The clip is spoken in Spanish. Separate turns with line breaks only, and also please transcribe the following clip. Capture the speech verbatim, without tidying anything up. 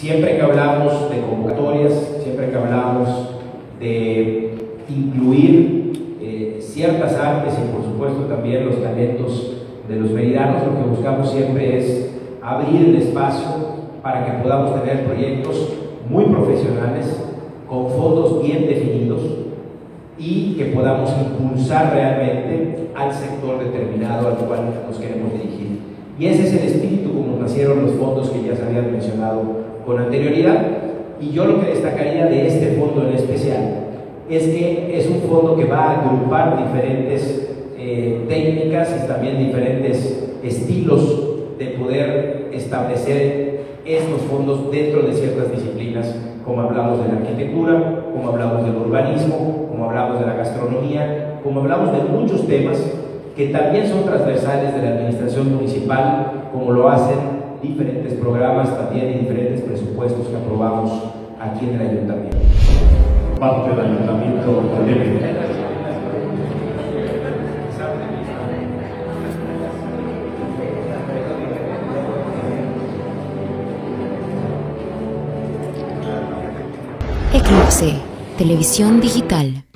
Siempre que hablamos de convocatorias, siempre que hablamos de incluir eh, ciertas artes y por supuesto también los talentos de los meridanos, lo que buscamos siempre es abrir el espacio para que podamos tener proyectos muy profesionales, con fondos bien definidos y que podamos impulsar realmente al sector determinado al cual nos queremos dirigir. Y ese es el espíritu como nacieron los fondos que ya se habían mencionado con anterioridad. Y yo lo que destacaría de este fondo en especial es que es un fondo que va a agrupar diferentes eh, técnicas y también diferentes estilos de poder establecer estos fondos dentro de ciertas disciplinas, como hablamos de la arquitectura, como hablamos del urbanismo, como hablamos de la gastronomía, como hablamos de muchos temas que también son transversales de la administración municipal, como lo hacen diferentes programas también y diferentes presupuestos que aprobamos aquí en el ayuntamiento.
Parte del ayuntamiento también.
Eclipse, televisión digital.